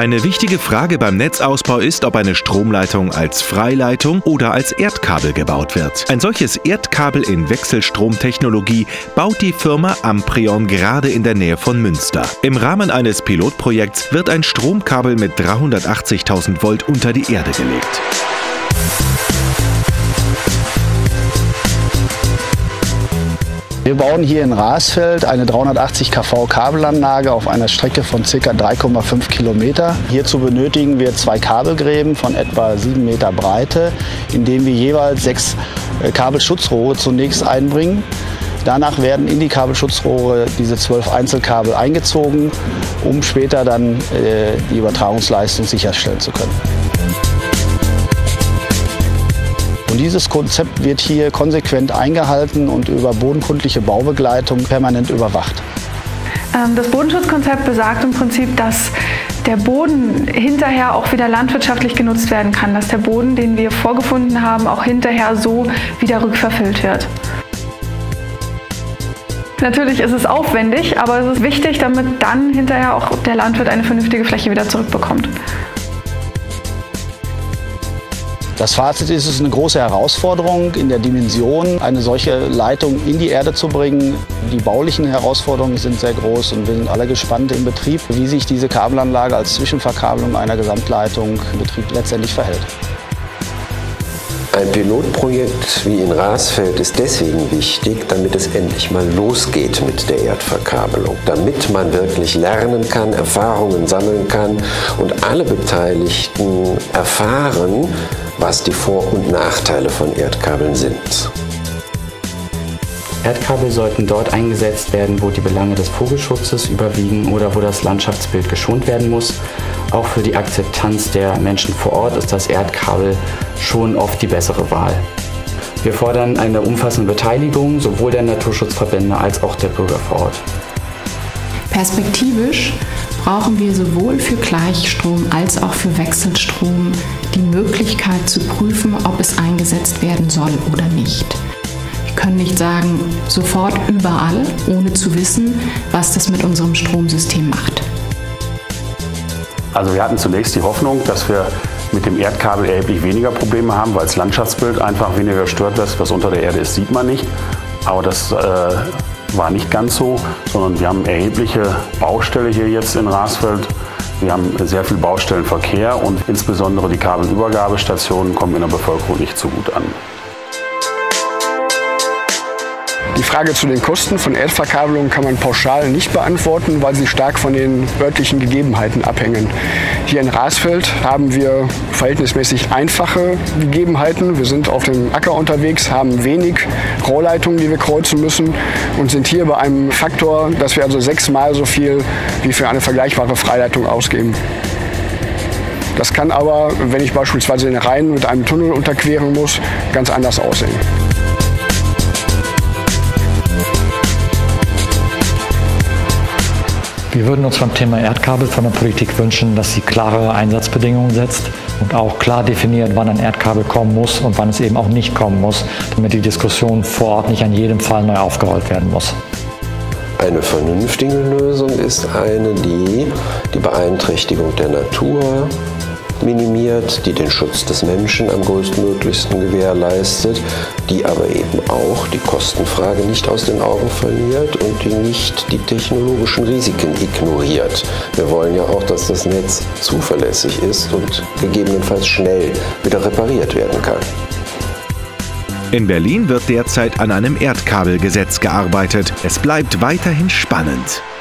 Eine wichtige Frage beim Netzausbau ist, ob eine Stromleitung als Freileitung oder als Erdkabel gebaut wird. Ein solches Erdkabel in Wechselstromtechnologie baut die Firma Amprion gerade in der Nähe von Münster. Im Rahmen eines Pilotprojekts wird ein Stromkabel mit 380.000 Volt unter die Erde gelegt. Wir bauen hier in Rasfeld eine 380 kV Kabelanlage auf einer Strecke von ca. 3,5 Kilometer. Hierzu benötigen wir 2 Kabelgräben von etwa 7 Meter Breite, indem wir jeweils 6 Kabelschutzrohre zunächst einbringen. Danach werden in die Kabelschutzrohre diese 12 Einzelkabel eingezogen, um später dann die Übertragungsleistung sicherstellen zu können. Und dieses Konzept wird hier konsequent eingehalten und über bodenkundliche Baubegleitung permanent überwacht. Das Bodenschutzkonzept besagt im Prinzip, dass der Boden hinterher auch wieder landwirtschaftlich genutzt werden kann, dass der Boden, den wir vorgefunden haben, auch hinterher so wieder rückverfüllt wird. Natürlich ist es aufwendig, aber es ist wichtig, damit dann hinterher auch der Landwirt eine vernünftige Fläche wieder zurückbekommt. Das Fazit ist, es ist eine große Herausforderung in der Dimension, eine solche Leitung in die Erde zu bringen. Die baulichen Herausforderungen sind sehr groß und wir sind alle gespannt im Betrieb, wie sich diese Kabelanlage als Zwischenverkabelung einer Gesamtleitung im Betrieb letztendlich verhält. Ein Pilotprojekt wie in Rasfeld ist deswegen wichtig, damit es endlich mal losgeht mit der Erdverkabelung. Damit man wirklich lernen kann, Erfahrungen sammeln kann und alle Beteiligten erfahren, was die Vor- und Nachteile von Erdkabeln sind. Erdkabel sollten dort eingesetzt werden, wo die Belange des Vogelschutzes überwiegen oder wo das Landschaftsbild geschont werden muss. Auch für die Akzeptanz der Menschen vor Ort ist das Erdkabel schon oft die bessere Wahl. Wir fordern eine umfassende Beteiligung sowohl der Naturschutzverbände als auch der Bürger vor Ort. Perspektivisch brauchen wir sowohl für Gleichstrom als auch für Wechselstrom die Möglichkeit zu prüfen, ob es eingesetzt werden soll oder nicht. Wir können nicht sagen, sofort überall, ohne zu wissen, was das mit unserem Stromsystem macht. Also wir hatten zunächst die Hoffnung, dass wir mit dem Erdkabel erheblich weniger Probleme haben, weil das Landschaftsbild einfach weniger gestört wird. Was unter der Erde ist, sieht man nicht. Aber das war nicht ganz so, sondern wir haben erhebliche Baustelle hier jetzt in Rasfeld. Wir haben sehr viel Baustellenverkehr und insbesondere die Kabelübergabestationen kommen in der Bevölkerung nicht so gut an. Die Frage zu den Kosten von Erdverkabelung kann man pauschal nicht beantworten, weil sie stark von den örtlichen Gegebenheiten abhängen. Hier in Rasfeld haben wir verhältnismäßig einfache Gegebenheiten. Wir sind auf dem Acker unterwegs, haben wenig Rohrleitungen, die wir kreuzen müssen und sind hier bei einem Faktor, dass wir also 6-mal so viel wie für eine vergleichbare Freileitung ausgeben. Das kann aber, wenn ich beispielsweise den Rhein mit einem Tunnel unterqueren muss, ganz anders aussehen. Wir würden uns beim Thema Erdkabel von der Politik wünschen, dass sie klarere Einsatzbedingungen setzt und auch klar definiert, wann ein Erdkabel kommen muss und wann es eben auch nicht kommen muss, damit die Diskussion vor Ort nicht an jedem Fall neu aufgerollt werden muss. Eine vernünftige Lösung ist eine, die die Beeinträchtigung der Natur minimiert, die den Schutz des Menschen am größtmöglichsten gewährleistet, die aber eben auch die Kostenfrage nicht aus den Augen verliert und die nicht die technologischen Risiken ignoriert. Wir wollen ja auch, dass das Netz zuverlässig ist und gegebenenfalls schnell wieder repariert werden kann. In Berlin wird derzeit an einem Erdkabelgesetz gearbeitet. Es bleibt weiterhin spannend.